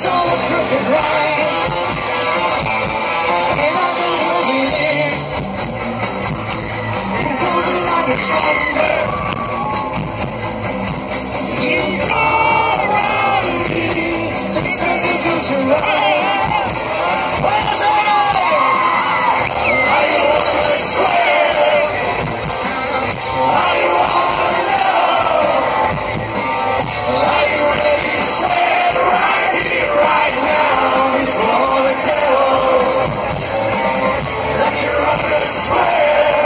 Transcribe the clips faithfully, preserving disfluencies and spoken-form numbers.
saw a crooked ride, and as it goes in, it goes in like a thunder. You call around me, the senses go to right. Where's it all? Are you on the square? Are you on the level? Are you ready to stand right here, right now, before the devil? That you're on the square.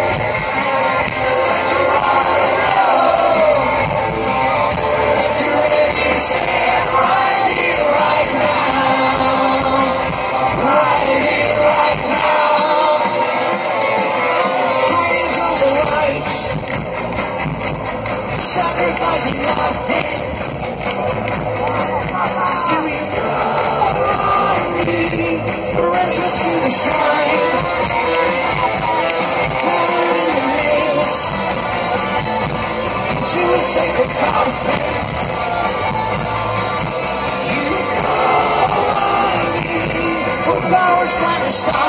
That you're on the level. That you're ready to stand right here, right now. Right here, right now. Hiding from the light. Sacrificing nothing. Still you call on me for entrance to the shrine. Hammer in the nails to a sacred coffin. You call on me for powers trying to stop